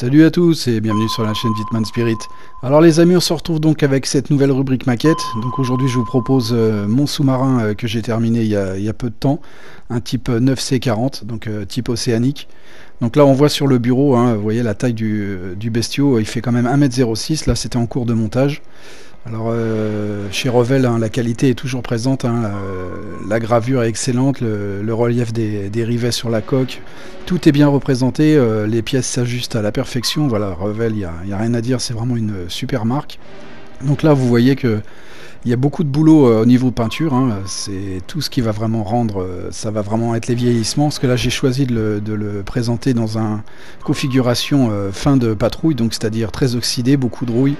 Salut à tous et bienvenue sur la chaîne Vitman Spirit. Alors les amis, on se retrouve donc avec cette nouvelle rubrique maquette. Donc aujourd'hui je vous propose mon sous-marin que j'ai terminé il y a peu de temps, un type 9C40, donc type océanique. Donc là on voit sur le bureau, hein, vous voyez la taille du bestiau, il fait quand même 1m06, là c'était en cours de montage. Alors chez Revell, hein, la qualité est toujours présente, hein, la gravure est excellente, le relief des rivets sur la coque, tout est bien représenté, les pièces s'ajustent à la perfection. Voilà, Revell, il n'y a rien à dire, c'est vraiment une super marque. Donc là vous voyez que il y a beaucoup de boulot au niveau peinture, hein, c'est tout ce qui va vraiment rendre, ça va vraiment être les vieillissements, parce que là j'ai choisi de le présenter dans une configuration fin de patrouille, donc c'est-à-dire très oxydé, beaucoup de rouille.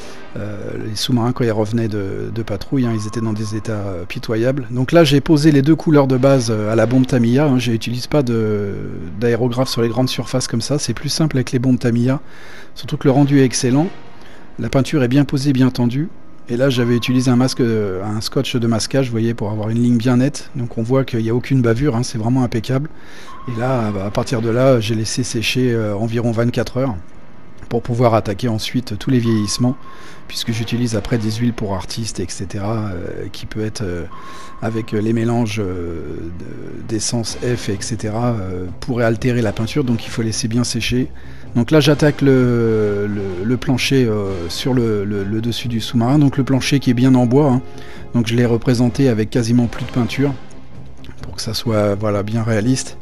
Les sous-marins quand ils revenaient de patrouille, hein, ils étaient dans des états pitoyables. Donc là j'ai posé les deux couleurs de base à la bombe Tamiya, hein, je n'utilise pas d'aérographe sur les grandes surfaces comme ça, c'est plus simple avec les bombes Tamiya, surtout que le rendu est excellent, la peinture est bien posée, bien tendue. Et là j'avais utilisé un scotch de masquage, vous voyez, pour avoir une ligne bien nette, donc on voit qu'il n'y a aucune bavure, hein, c'est vraiment impeccable. Et là à partir de là j'ai laissé sécher environ 24 heures pour pouvoir attaquer ensuite tous les vieillissements, puisque j'utilise après des huiles pour artistes, etc., qui peut être avec les mélanges d'essence F, etc., pourrait altérer la peinture, donc il faut laisser bien sécher. Donc là j'attaque le plancher sur le dessus du sous-marin, donc le plancher qui est bien en bois, hein. Donc je l'ai représenté avec quasiment plus de peinture, pour que ça soit voilà, bien réaliste.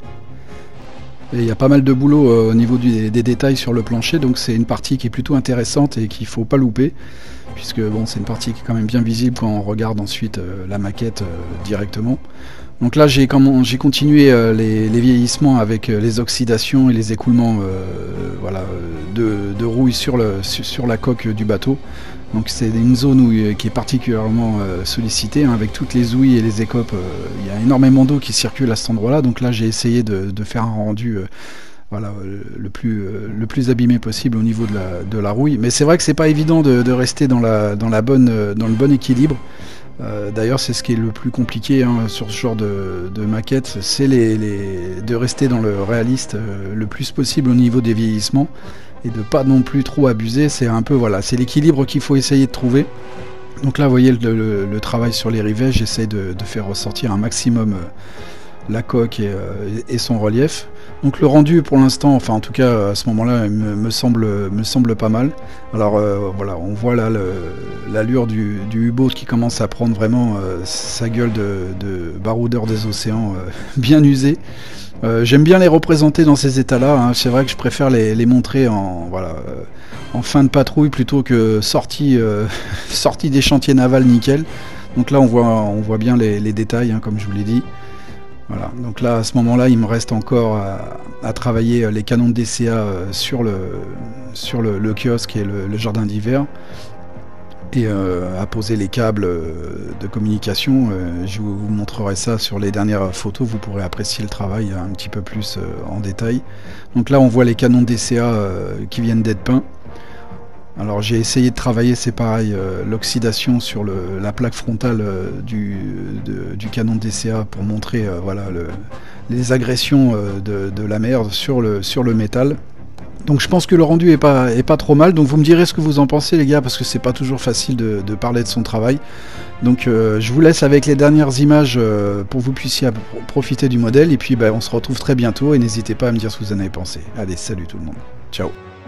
Et il y a pas mal de boulot au niveau des détails sur le plancher, donc c'est une partie qui est plutôt intéressante et qu'il ne faut pas louper, puisque bon, c'est une partie qui est quand même bien visible quand on regarde ensuite la maquette directement. Donc là j'ai continué les vieillissements avec les oxydations et les écoulements voilà, de rouille sur la coque du bateau. Donc c'est une zone qui est particulièrement sollicitée, hein, avec toutes les ouïes et les écopes. Il y a énormément d'eau qui circule à cet endroit-là, donc là j'ai essayé de faire un rendu voilà, le plus abîmé possible au niveau de la rouille. Mais c'est vrai que c'est pas évident de rester dans le bon équilibre. D'ailleurs c'est ce qui est le plus compliqué, hein, sur ce genre de maquette, c'est de rester dans le réaliste le plus possible au niveau des vieillissements, et de pas non plus trop abuser. C'est un peu, voilà, c'est l'équilibre qu'il faut essayer de trouver. Donc là vous voyez le travail sur les rivets, j'essaie de faire ressortir un maximum la coque et son relief. Donc le rendu pour l'instant, enfin en tout cas à ce moment-là, me semble pas mal. Alors voilà, on voit là l'allure du U-boat qui commence à prendre vraiment sa gueule de baroudeur des océans bien usé. J'aime bien les représenter dans ces états-là, hein. C'est vrai que je préfère les montrer en fin de patrouille plutôt que sortie des chantiers navals nickel. Donc là on voit bien les détails, hein, comme je vous l'ai dit. Voilà, donc là à ce moment-là il me reste encore à travailler les canons de DCA sur le kiosque et le jardin d'hiver, et à poser les câbles de communication. Je vous montrerai ça sur les dernières photos, vous pourrez apprécier le travail un petit peu plus en détail. Donc là on voit les canons DCA qui viennent d'être peints. Alors j'ai essayé de travailler, c'est pareil, l'oxydation sur la plaque frontale du canon DCA pour montrer voilà, les agressions de la mer sur le métal. Donc je pense que le rendu est pas trop mal, donc vous me direz ce que vous en pensez les gars, parce que c'est pas toujours facile de parler de son travail. Donc je vous laisse avec les dernières images pour que vous puissiez profiter du modèle, et puis on se retrouve très bientôt, et n'hésitez pas à me dire ce que vous en avez pensé. Allez, salut tout le monde, ciao.